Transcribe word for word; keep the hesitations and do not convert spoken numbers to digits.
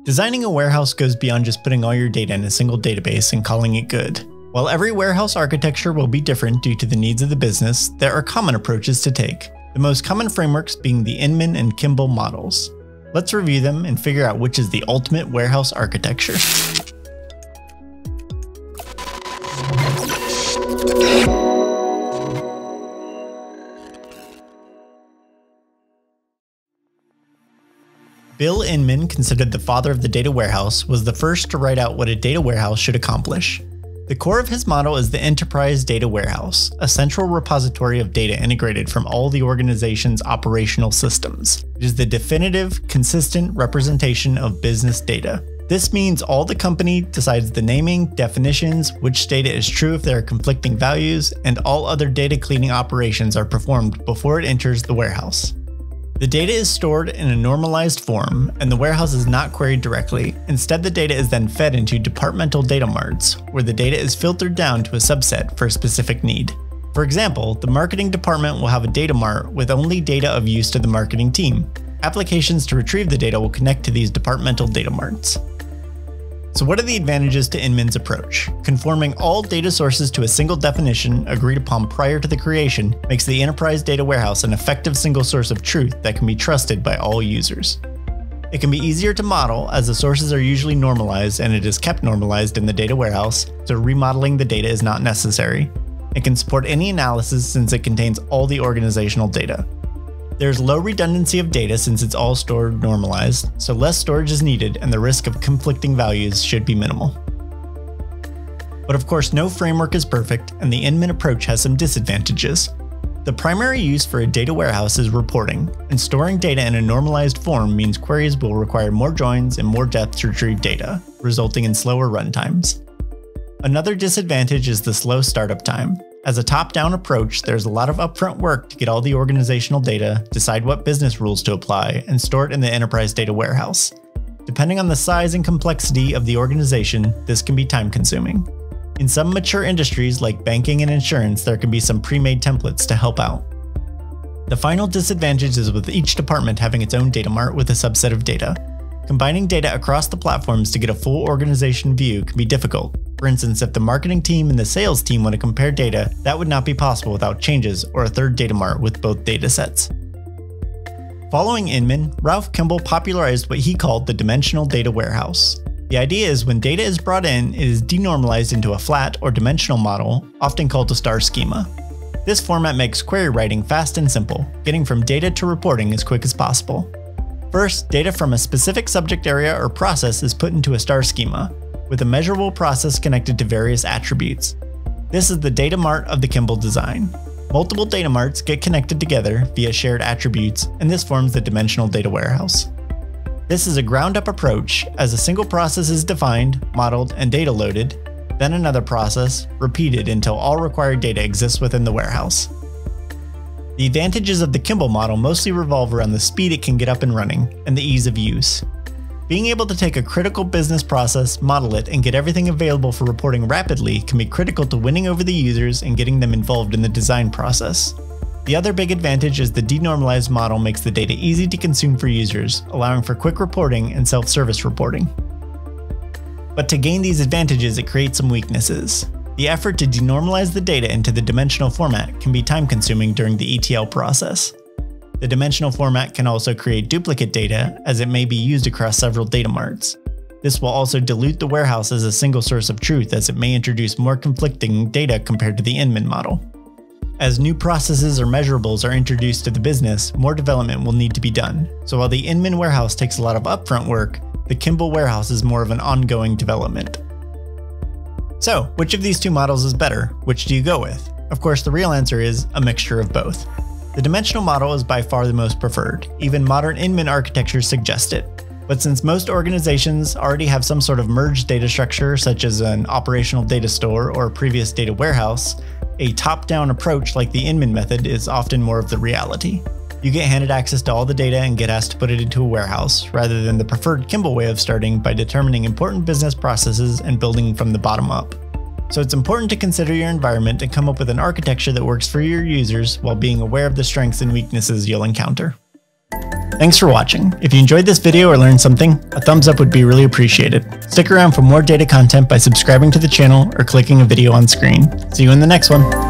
Designing a warehouse goes beyond just putting all your data in a single database and calling it good. While every warehouse architecture will be different due to the needs of the business, there are common approaches to take, the most common frameworks being the Inman and Kimball models. Let's review them and figure out which is the ultimate warehouse architecture. Bill Inman, considered the father of the data warehouse, was the first to write out what a data warehouse should accomplish. The core of his model is the Enterprise Data Warehouse, a central repository of data integrated from all the organization's operational systems. It is the definitive, consistent representation of business data. This means all the company decides the naming, definitions, which data is true if there are conflicting values, and all other data cleaning operations are performed before it enters the warehouse. The data is stored in a normalized form, and the warehouse is not queried directly. Instead, the data is then fed into departmental data marts, where the data is filtered down to a subset for a specific need. For example, the marketing department will have a data mart with only data of use to the marketing team. Applications to retrieve the data will connect to these departmental data marts. So what are the advantages to Inman's approach? Conforming all data sources to a single definition agreed upon prior to the creation makes the Enterprise Data Warehouse an effective single source of truth that can be trusted by all users. It can be easier to model as the sources are usually normalized and it is kept normalized in the data warehouse, so remodeling the data is not necessary. It can support any analysis since it contains all the organizational data. There's low redundancy of data since it's all stored normalized, so less storage is needed and the risk of conflicting values should be minimal. But of course, no framework is perfect, and the Inman approach has some disadvantages. The primary use for a data warehouse is reporting, and storing data in a normalized form means queries will require more joins and more depth to retrieve data, resulting in slower runtimes. Another disadvantage is the slow startup time. As a top-down approach, there's a lot of upfront work to get all the organizational data, decide what business rules to apply, and store it in the Enterprise Data Warehouse. Depending on the size and complexity of the organization, this can be time-consuming. In some mature industries like banking and insurance, there can be some pre-made templates to help out. The final disadvantage is with each department having its own data mart with a subset of data. Combining data across the platforms to get a full organization view can be difficult. For instance, if the marketing team and the sales team want to compare data, that would not be possible without changes or a third data mart with both datasets. Following Inman, Ralph Kimball popularized what he called the dimensional data warehouse. The idea is when data is brought in, it is denormalized into a flat or dimensional model, often called a star schema. This format makes query writing fast and simple, getting from data to reporting as quick as possible. First, data from a specific subject area or process is put into a star schema, with a measurable process connected to various attributes. This is the data mart of the Kimball design. Multiple data marts get connected together via shared attributes, and this forms the dimensional data warehouse. This is a ground-up approach, as a single process is defined, modeled, and data loaded, then another process, repeated until all required data exists within the warehouse. The advantages of the Kimball model mostly revolve around the speed it can get up and running, and the ease of use. Being able to take a critical business process, model it, and get everything available for reporting rapidly can be critical to winning over the users and getting them involved in the design process. The other big advantage is the denormalized model makes the data easy to consume for users, allowing for quick reporting and self-service reporting. But to gain these advantages, it creates some weaknesses. The effort to denormalize the data into the dimensional format can be time-consuming during the E T L process. The dimensional format can also create duplicate data, as it may be used across several data marts. This will also dilute the warehouse as a single source of truth, as it may introduce more conflicting data compared to the Inman model. As new processes or measurables are introduced to the business, more development will need to be done. So while the Inman warehouse takes a lot of upfront work, the Kimball warehouse is more of an ongoing development. So, which of these two models is better? Which do you go with? Of course, the real answer is a mixture of both. The dimensional model is by far the most preferred. Even modern Inman architectures suggest it. But since most organizations already have some sort of merged data structure, such as an operational data store or a previous data warehouse, a top-down approach like the Inman method is often more of the reality. You get handed access to all the data and get asked to put it into a warehouse, rather than the preferred Kimball way of starting by determining important business processes and building from the bottom up. So it's important to consider your environment and come up with an architecture that works for your users while being aware of the strengths and weaknesses you'll encounter. Thanks for watching. If you enjoyed this video or learned something, a thumbs up would be really appreciated. Stick around for more data content by subscribing to the channel or clicking a video on screen. See you in the next one.